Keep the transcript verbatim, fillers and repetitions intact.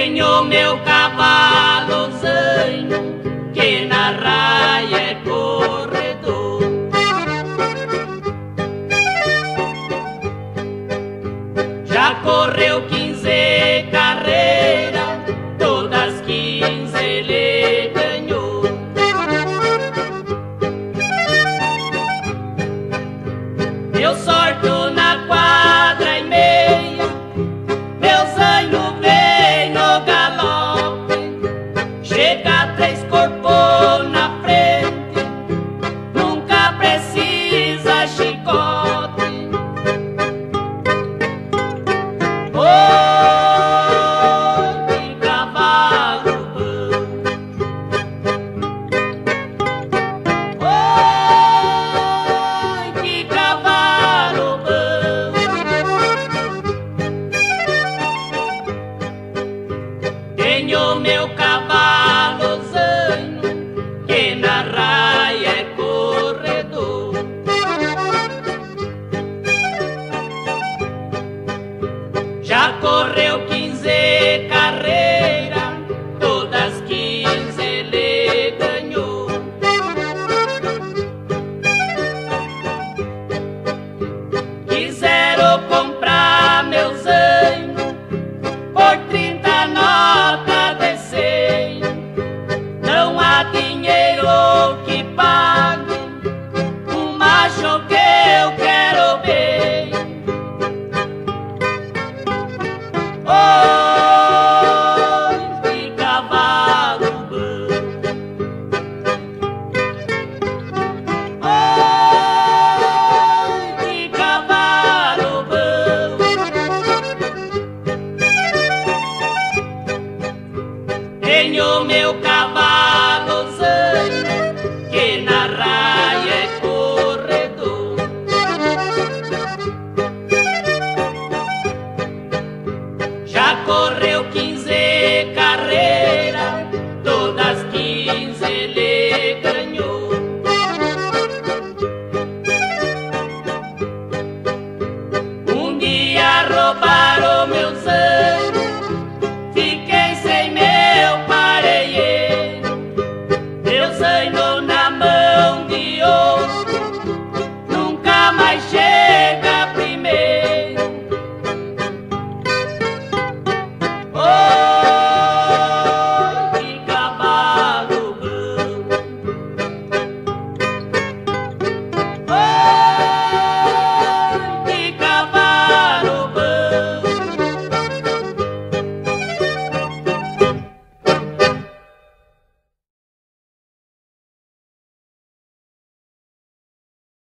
Tenho meu cavalo zaino, que na raia é corredor. Já correu quinze carreiras, todas quinze ele ganhou. Eu sorto na quadra e meia, meu zaino vem no galope, chega três corpos na frente, nunca precisa chicote. Oi, que cavalo bom! Oi, que cavalo bom! Tenho meu cavalo zaino, que na raia é corredor. Já correu quinze carreiras, todas quinze ele ganhou. Quiseram comprar meu zaino por trinta notas de cem. Não há dinheiro que pague um macho que eu quero bem. Oi, que cavalo bom! Oi, que cavalo bom! Tenho meu cavalo